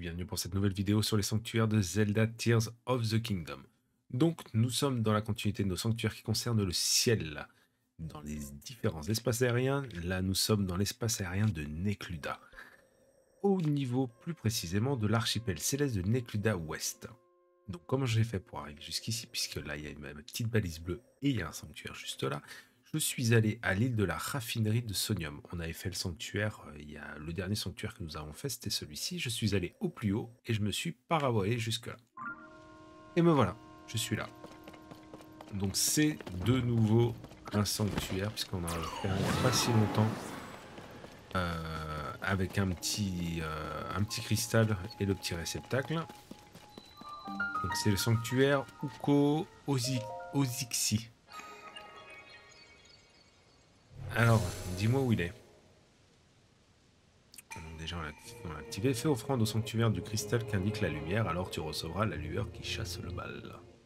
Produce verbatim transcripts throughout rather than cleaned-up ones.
bienvenue pour cette nouvelle vidéo sur les sanctuaires de Zelda Tears of the Kingdom. Donc nous sommes dans la continuité de nos sanctuaires qui concernent le ciel, dans les différents espaces aériens. Là nous sommes dans l'espace aérien de Necluda, au niveau plus précisément de l'archipel céleste de Necluda Ouest. Donc comment j'ai fait pour arriver jusqu'ici, puisque là il y a ma petite balise bleue et il y a un sanctuaire juste là. Je suis allé à l'île de la raffinerie de Sonium. On avait fait le sanctuaire, euh, il y a le dernier sanctuaire que nous avons fait, c'était celui-ci. Je suis allé au plus haut et je me suis paravoyé jusque là. Et me voilà, je suis là. Donc c'est de nouveau un sanctuaire, puisqu'on a fait un pas si longtemps, euh, avec un petit, euh, un petit cristal et le petit réceptacle. Donc c'est le sanctuaire Uko Ozi Ozixi. Alors, dis-moi où il est. Donc déjà, on l'a activé. Fais offrande au sanctuaire du cristal qu'indique la lumière, alors tu recevras la lueur qui chasse le mal.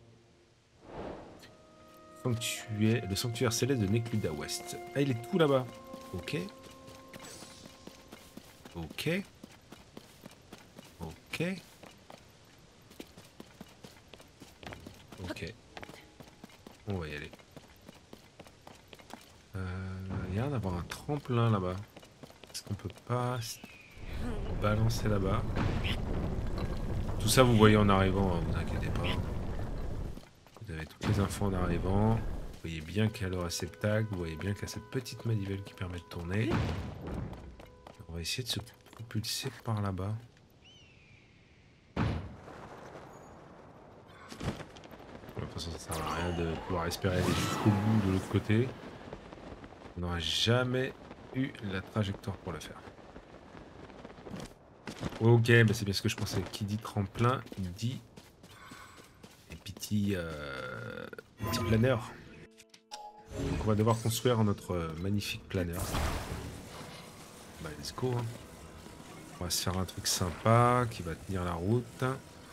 Sanctuaire, le sanctuaire céleste de Necluda Ouest. Ah, il est tout là-bas. Ok. Ok. Ok. Ok. On va y aller. Euh, il y a l'air d'avoir un tremplin là-bas. Est-ce qu'on peut pas balancer là-bas? Tout ça, vous voyez en arrivant, hein, vous inquiétez pas. Vous avez toutes les infos en arrivant. Vous voyez bien qu'il y a le réceptacle. Vous voyez bien qu'il y a cette petite manivelle qui permet de tourner. On va essayer de se propulser par là-bas. De toute façon, ça sert à rien de pouvoir espérer aller jusqu'au bout de l'autre côté. On n'aura jamais eu la trajectoire pour le faire. Ok, bah c'est bien ce que je pensais. Qui dit tremplin, dit des petits, euh, petits planeurs. Donc on va devoir construire notre magnifique planeur. Bah let's go. Hein. On va se faire un truc sympa qui va tenir la route.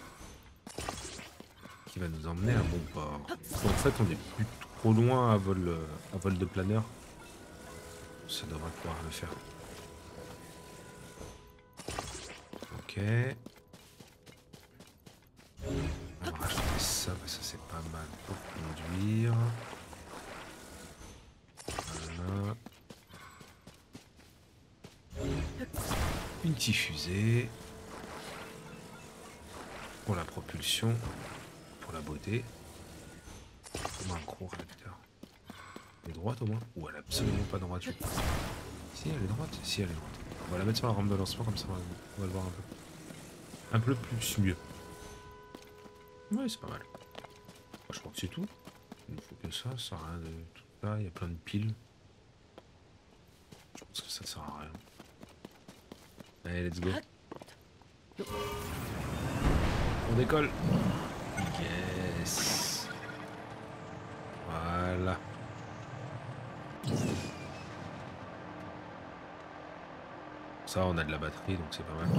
Qui va nous emmener à bon port. En fait on est plus trop loin à vol, à vol de planeur. Ça devrait pouvoir le faire. Ok. On va rajouter ça parce que c'est pas mal pour conduire. Voilà. Une petite fusée. Pour la propulsion. Pour la beauté. Comme un gros réacteur. Elle est droite au moins? Ou elle est absolument pas droite, je crois. Si elle est droite? Si elle est droite. On va la mettre sur la rampe de lancement comme ça on va, on va le voir un peu. Un peu plus mieux. Ouais, c'est pas mal. Moi, je crois que c'est tout. Il ne faut que ça, ça sert à rien de tout ça. Il y a plein de piles. Je pense que ça sert à rien. Allez, let's go. On décolle. Yes. Voilà. Ça, on a de la batterie, donc c'est pas mal.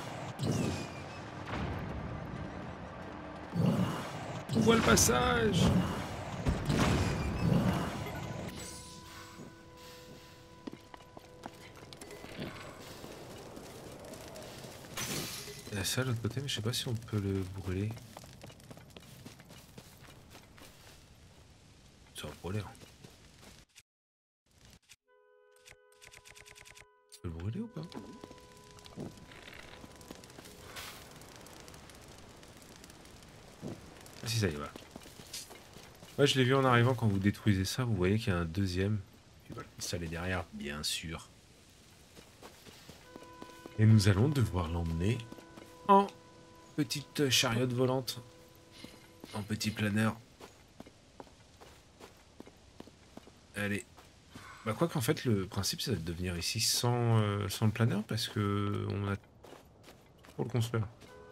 On voit le passage. Il y a ça de l'autre côté, mais je sais pas si on peut le brûler. Ça va brûler. Hein. On peut le brûler ou pas? Ah si, ça y va. Ouais, je l'ai vu en arrivant quand vous détruisez ça, vous voyez qu'il y a un deuxième. Puis voilà, ça est derrière, bien sûr. Et nous allons devoir l'emmener en petite chariote volante. En petit planeur. Allez. Bah quoi qu'en fait, le principe, c'est de venir ici sans, euh, sans le planeur, parce que on a pour le construire.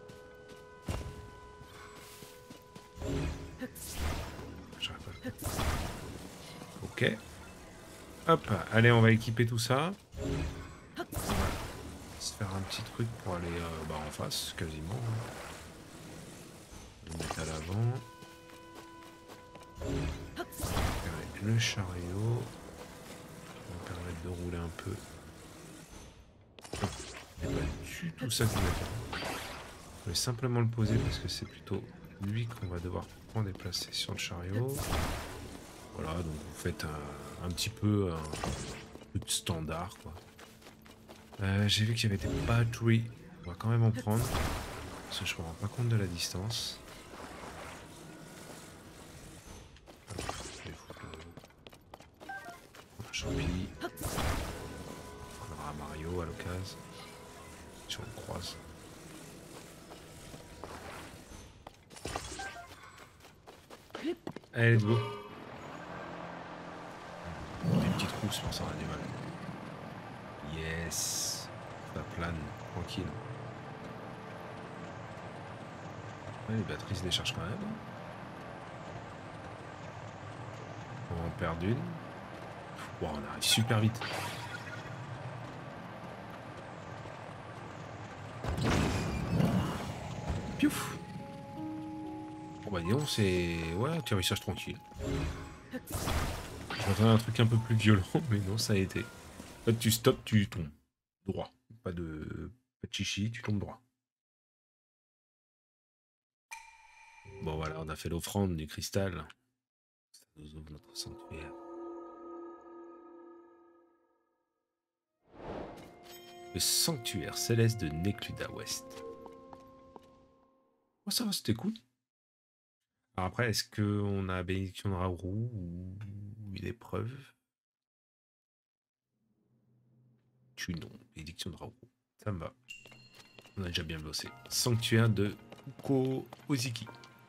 Ok. Hop, allez, on va équiper tout ça. On va se faire un petit truc pour aller euh, bah, en face, quasiment. On va le mettre à l'avant. Le chariot. Ça va permettre de rouler un peu. Non, c'est pas du tout ça qu'on va faire. vais simplement le poser parce que c'est plutôt lui qu'on va devoir prendre et placer sur le chariot. Voilà, donc vous faites un, un petit peu un peu de standard, quoi. Euh, J'ai vu qu'il y avait des batteries. On va quand même en prendre. Parce que je me rends pas compte de la distance. Alors, je vais foutre le... un champi. On aura Mario à l'occasion. Si on le croise. Allez, let's go. Des petites rousses pour ça, on a du mal. Yes. Ça plane, tranquille. Ouais, les batteries se déchargent quand même. On va en perdre une. Wow, on arrive super vite. Piouf. Bon bah disons, c'est... Ouais, atterrissage tranquille. J'attendais un truc un peu plus violent, mais non, ça a été. En fait, tu stops, tu tombes. Droit. Pas de... Pas de chichi, tu tombes droit. Bon voilà, on a fait l'offrande du cristal. Ça nous ouvre notre sanctuaire. Le sanctuaire céleste de Necluda West. Oh ça va, c'était cool. Alors après, est-ce qu'on a bénédiction de Raoult ou une épreuve? Tu non, bénédiction de Raoult. Ça me va. On a déjà bien bossé. Sanctuaire de Kuko Oziki.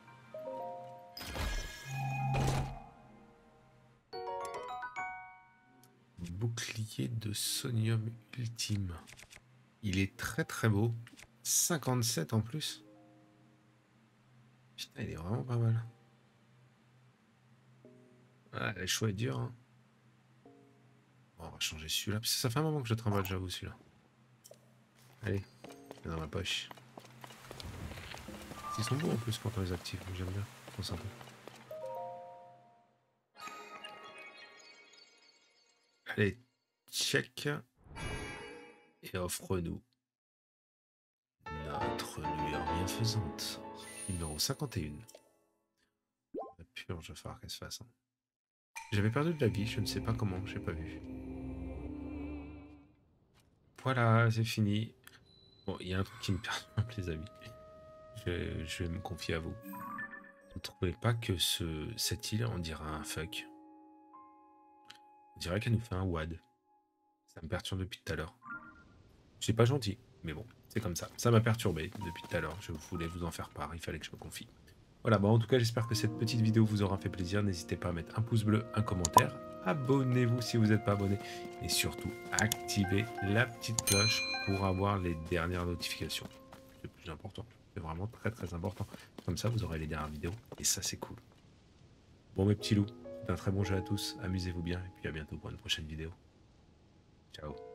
Bouclier de Sonium Ultime. Il est très très beau. cinquante-sept en plus. Putain, il est vraiment pas mal. Ah, le choix est dur. Hein. Bon, on va changer celui-là. Parce que ça fait un moment que je trimballe, j'avoue, celui-là. Allez, c'est dans ma poche. Ils sont beaux en plus quand on les active. J'aime bien. Ils sont sympas. Allez, check. Et offre-nous notre lueur bienfaisante. Numéro cinquante et un. La purge, il va falloir qu'elle se fasse. Hein. J'avais perdu de la vie, je ne sais pas comment, j'ai pas vu. Voilà, c'est fini. Bon, il y a un truc qui me perturbe, les amis. Je, je vais me confier à vous. Vous ne trouvez pas que ce, cette île, on dirait un fuck? On dirait qu'elle nous fait un wad. Ça me perturbe depuis tout à l'heure. C'est pas gentil, mais bon, c'est comme ça. Ça m'a perturbé depuis tout à l'heure. Je voulais vous en faire part, il fallait que je me confie. Voilà, bon, en tout cas, j'espère que cette petite vidéo vous aura fait plaisir. N'hésitez pas à mettre un pouce bleu, un commentaire. Abonnez-vous si vous n'êtes pas abonné. Et surtout, activez la petite cloche pour avoir les dernières notifications. C'est le plus important. C'est vraiment très très important. Comme ça, vous aurez les dernières vidéos. Et ça, c'est cool. Bon, mes petits loups, un très bon jeu à tous. Amusez-vous bien. Et puis à bientôt pour une prochaine vidéo. Ciao.